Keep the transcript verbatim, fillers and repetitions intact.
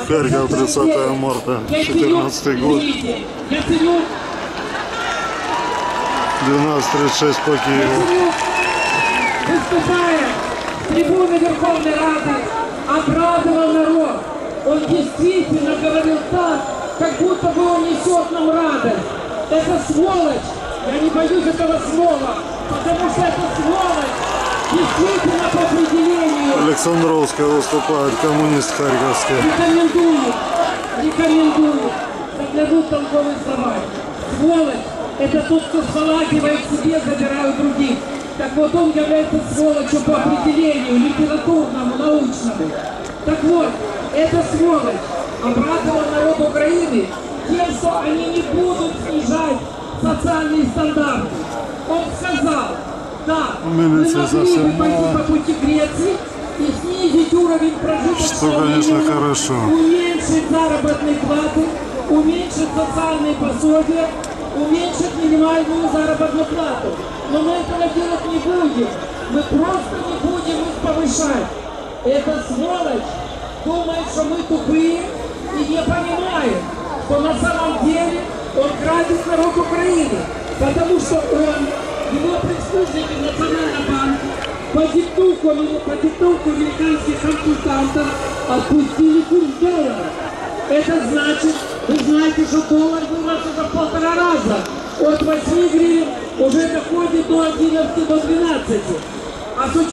Харьков, тридцатое марта, четырнадцатый год. двенадцать тридцать шесть по Киеву. Выступая с трибуны Верховной Рады, обрадовал народ. Он действительно говорил так, как будто бы он несет нам радость. Это сволочь, я не боюсь этого слова, потому что это сволочь действительно по определению. Александровская выступает, коммунист харьковский. Рекомендую, рекомендую, заглянуть толковые слова. Сволочь — это тот, кто сволакивает себе, забирает других. Так вот, он является сволочью по определению, литературному, научному. Так вот, эта сволочь обрадовала народ Украины тем, что они не будут снижать социальные стандарты. Он сказал, да, мы могли бы пойти по пути Греции и снизить уровень прожиточного минимума, уменьшить заработные платы, уменьшить социальные пособия, уменьшить минимальную заработную плату. Но мы этого делать не будем. Мы просто не будем их повышать. Эта сволочь думает, что мы тупые и не понимаем, что на самом деле он грабит народ Украины. Потому что он, его прислужники в Национальном банке, по диктовку, по диктовку американских консультантов отпустили курс доллара. Это значит, вы знаете, что доллар вырос уже в полтора раза. От восьми гривен уже доходит до одиннадцати, до двенадцати. А